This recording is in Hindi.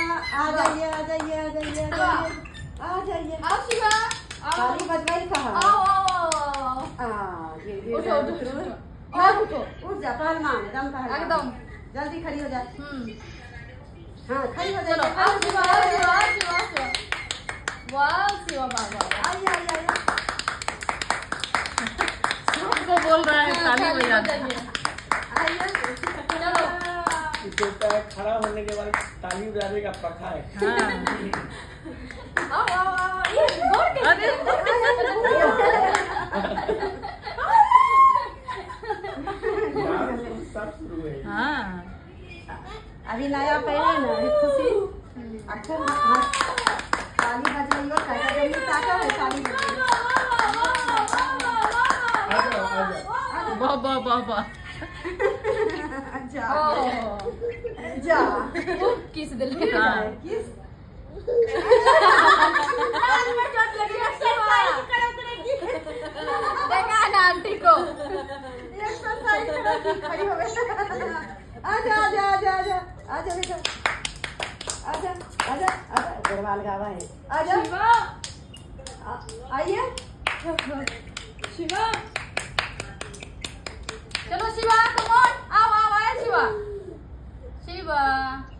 आ जाइए आ जाइए आ जाइए आ जाइए। आओ शिवा, ताली बजवाई कहाँ? उठो उठ जा, पहलवान एकदम पहलवान, एकदम जल्दी खड़ी हो जा। हाँ खड़ी हो जा। आओ शिवा, शिवा शिवा शिवा, वाह शिवा बाबा, आइए आइए आइए। सबको बोल रहा है ताली बजा दे। आइए चलो। इसे खड़ा होने के बाद ताली बजाने का प्रथा है। आओ आओ आओ, ये गोर के सब शुरू है। हाँ अभी नया पहले ना खुशी अक्सर ताली बजाइयो, काका जब ताका है ताली बजाइयो। वाह वाह वाह वाह। जा जा किस दिल किस में चोट लगी एक्सरसाइज करो करेगी। देखा ना आंटी को एक्सरसाइज करो, खड़ी हो गई। आजा आजा आजा आजा आजा बेटा, आजा आजा आजा, गरवाल गावा है। आजा आइए शिवा। चलो शिवा, कम ऑन, आओ आओ आए शिवा, शिवा।